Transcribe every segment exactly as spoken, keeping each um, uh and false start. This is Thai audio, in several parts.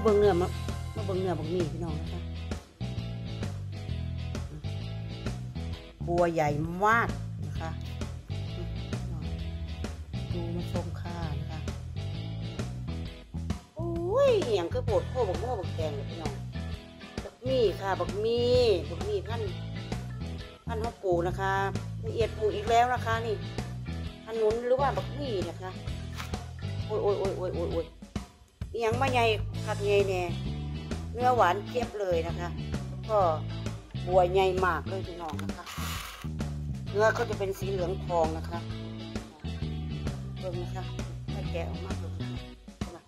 บิ่งเนื้อมามาเบิ่งเนื้อบักหมี่พี่น้องนะคะบัวใหญ่มากนะคะดูมาชมค่ะนะคะโอ้ยอย่างคือโปดโค้บักโม่บักแกงเลยพี่น้องบักหมี่ค่ะบักหมี่บักหมี่ท่านท่านพ่อปู่นะคะละเอียดปลูกอีกแล้วนะคะนี่ขนุนหรือว่าบักหมี่นะคะโอ้ยโอ้ยโอ้ยโอ้ยโอ้ยโอ้ยยังไม่ใหญ่ผักใหญ่แน่เนื้อหวานเทียบเลยนะคะก็บัวใหญ่มากเลยพี่น้องนะคะเนื้อเขาจะเป็นสีเหลืองทองนะคะเบิ่งนะคะให้แกะออกมาดูนะ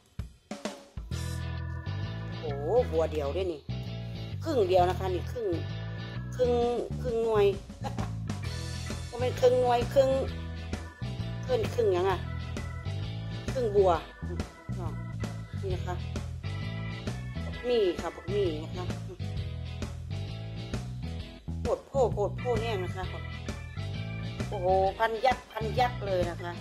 โอ้บัวเดียวด้วยนี่ครึ่งเดียวนะคะนี่ครึ่งครึ่งครึ่งหน่วยก็เป็นครึ่งหน่วยครึ่งครึ่งครึ่งยังอ่ะครึ่งบัวนี่นะคะมีค่ะบักมีนะคะโผดโผโผดโผแห้งนะคะโอ้โหพันยักษ์พันยักษ์เลยนะคะ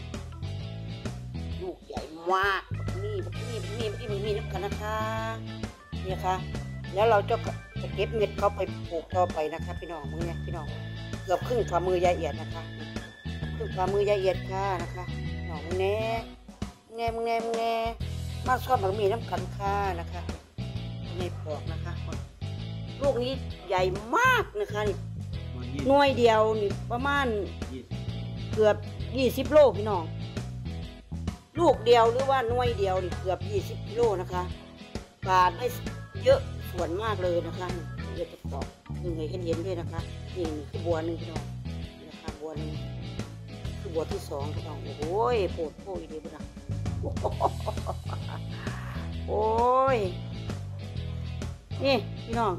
ลูกใหญ่มากบักมีบักมีบักมีบักมีบักมีนับกันนะคะนี่ค่ะแล้วเราจะจะเก็บเม็ดเขาไปปลูกต่อไปนะคะพี่น้องมือเนี่ยพี่น้องเกือบครึ่งฝ่ามือยายเอียดนะคะครึ่งฝ่ามือยายเอียดค่ะนะคะน้องแน่แน่แน่แน่มาชอบบักมีน้ำกันค่ะนะคะในปอกนะคะลูกนี้ใหญ่มากนะคะนี่หน่วยเดียวนี่ประมาณเกือบยี่สิบโลพี่น้องลูกเดียวหรือว่าหน่วยเดียวนี่เกือบยี่สิบกิโลนะคะกาดให้เยอะส่วนมากเลยนะคะเดี๋ยวจะปอกหนึ่งเห็นเห็นด้วยนะคะนี่คือบัวหนึ่งพี่น้องนะคะบัวหนึ่งคือบัวที่สองพี่น้องโอ้โหโผล่โผล่อีกทีนะโอ้ยนี่พี่น้อง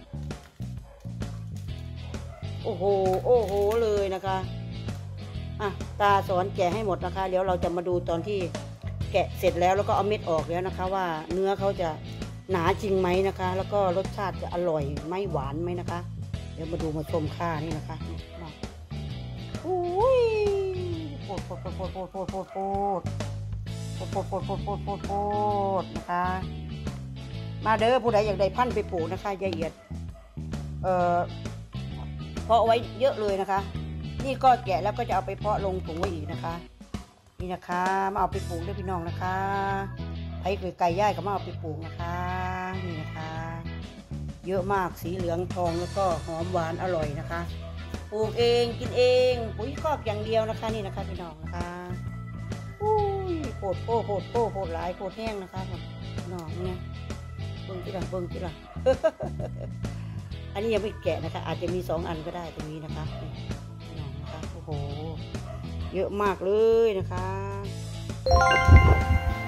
โอ้โหโอ้โหเลยนะคะอ่ะตาสอนแกะให้หมดนะคะเดี๋ยวเราจะมาดูตอนที่แกะเสร็จแล้วแล้วก็เอาเม็ดออกแล้วนะคะว่าเนื้อเขาจะหนาจริงไหมนะคะแล้วก็รสชาติจะอร่อยไม่หวานไหมนะคะเดี๋ยวมาดูมาชมค่านี่นะคะโอ้ยโคตรโคตรโคตรโคตรโคตรโคตรโคตรโคตรโคตรโคตรโคตรโคตรโคตรโคตรนะคะมาเด้อผู้ใดอยากได้พันธุ์ไปปลูกนะคะยายเอียดเอ่อเพาะไว้เยอะเลยนะคะนี่ก็แกะแล้วก็จะเอาไปเพาะลงถุงไว้อีกนะคะนี่นะคะมาเอาไปปลูกด้วยพี่น้องนะคะไอ้ไก่ย่ายก็มาเอาไปปลูกนะคะนี่นะคะเยอะมากสีเหลืองทองแล้วก็หอมหวานอร่อยนะคะปลูกเองกินเองปุ๋ยคอกอย่างเดียวนะคะนี่นะคะพี่น้องนะคะอุ้ยโคตรโคตรโคตรโคตรหลายโคตรแห้งนะคะพี่น้องเนี่ยเบิ้งจิละเบิ้งจิละอันนี้ยังไม่แกะนะคะอาจจะมีสองอันก็ได้ตรงนี้นะคะพี่น้องนะคะโอ้โหเยอะมากเลยนะคะ